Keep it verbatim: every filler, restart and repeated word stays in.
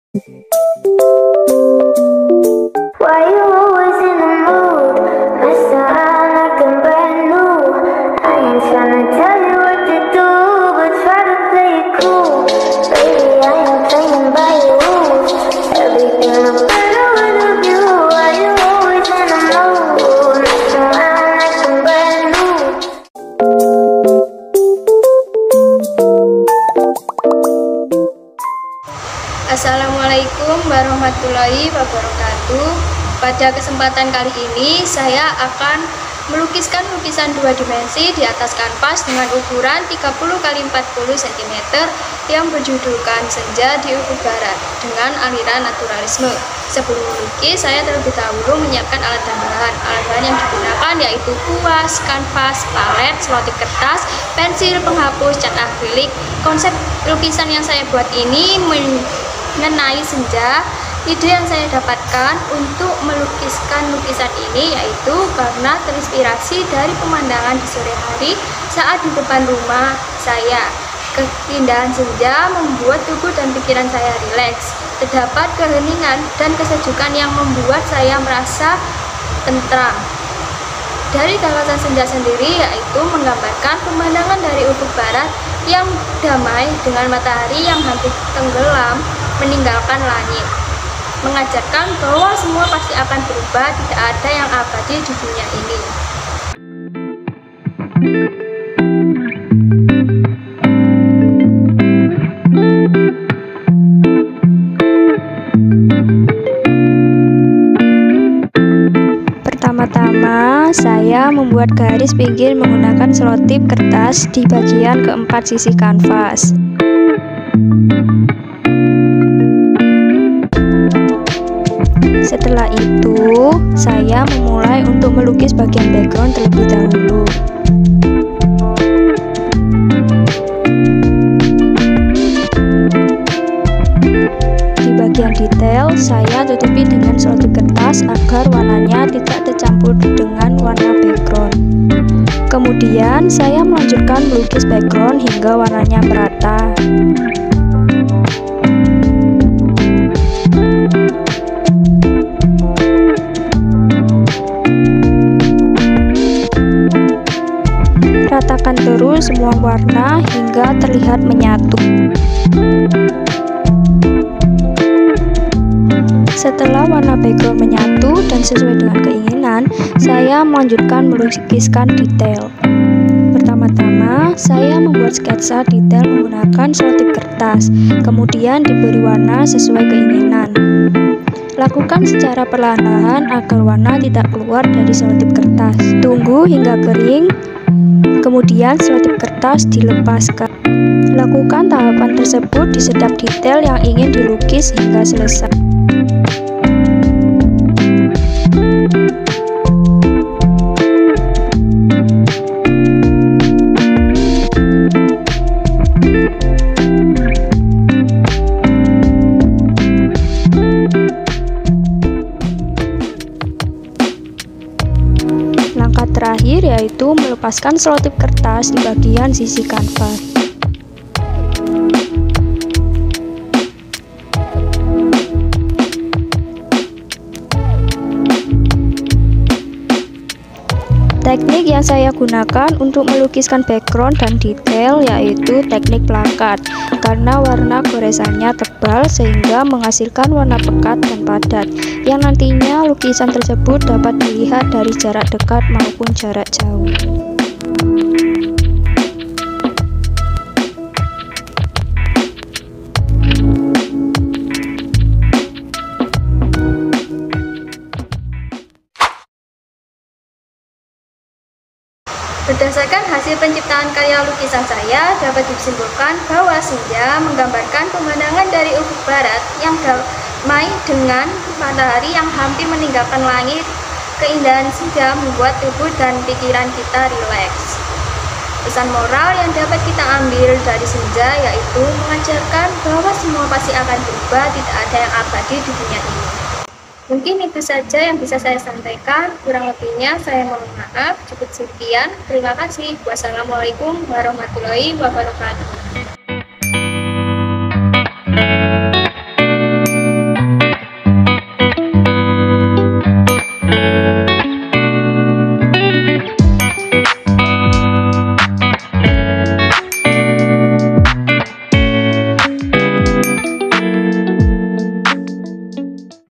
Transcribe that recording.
Why you always in the mood? Mess around acting brand new. I ain't tryna tell you what to do, but try to play it cool. Baby, I ain't playing by your rules. Everything looks better with a view. Why you always in the mood? Mess around acting brand new. Assalamualaikum warahmatullahi wabarakatuh. Pada kesempatan kali ini saya akan melukiskan lukisan dua dimensi di atas kanvas dengan ukuran tiga puluh kali empat puluh sentimeter yang berjudulkan Senja di Ufuk Barat dengan aliran naturalisme. Sebelum melukis, saya terlebih dahulu menyiapkan alat dan bahan. Alat bahan yang digunakan yaitu kuas, kanvas, palet, selotip kertas, pensil, penghapus, cat akrilik. Konsep lukisan yang saya buat ini mengenai senja. Ide yang saya dapatkan untuk melukiskan lukisan ini yaitu karena terinspirasi dari pemandangan di sore hari saat di depan rumah saya. Keindahan senja membuat tubuh dan pikiran saya rileks. Terdapat keheningan dan kesejukan yang membuat saya merasa tentram. Dari kawasan senja sendiri yaitu menggambarkan pemandangan dari ufuk barat yang damai dengan matahari yang hampir tenggelam meninggalkan langit, mengajarkan bahwa semua pasti akan berubah, tidak ada yang abadi di dunia ini. Pertama-tama, saya membuat garis pinggir menggunakan selotip kertas di bagian keempat sisi kanvas. Setelah itu, saya memulai untuk melukis bagian background terlebih dahulu. Di bagian detail, saya tutupi dengan selotip kertas agar warnanya tidak tercampur dengan warna background. Kemudian, saya melanjutkan melukis background hingga warnanya merata. Ratakan terus semua warna hingga terlihat menyatu. Setelah warna background menyatu dan sesuai dengan keinginan, saya melanjutkan melukiskan detail. Pertama-tama, saya membuat sketsa detail menggunakan selotip kertas, kemudian diberi warna sesuai keinginan. Lakukan secara perlahan-lahan agar warna tidak keluar dari selotip kertas. Tunggu hingga kering, kemudian selotip kertas dilepaskan. Lakukan tahapan tersebut di setiap detail yang ingin dilukis hingga selesai. Langkah terakhir yaitu melepaskan selotip kertas di bagian sisi kanvas. Teknik yang saya gunakan untuk melukiskan background dan detail yaitu teknik plakat, karena warna goresannya tebal sehingga menghasilkan warna pekat dan padat, yang nantinya lukisan tersebut dapat dilihat dari jarak dekat maupun jarak jauh. Berdasarkan hasil penciptaan karya lukisan saya, dapat disimpulkan bahwa senja menggambarkan pemandangan dari ufuk barat yang damai dengan matahari yang hampir meninggalkan langit. Keindahan senja membuat tubuh dan pikiran kita rileks. Pesan moral yang dapat kita ambil dari senja yaitu mengajarkan bahwa semua pasti akan berubah, tidak ada yang abadi di dunia ini. Mungkin itu saja yang bisa saya sampaikan, kurang lebihnya saya mohon maaf. Cukup sekian, terima kasih. Wassalamualaikum warahmatullahi wabarakatuh.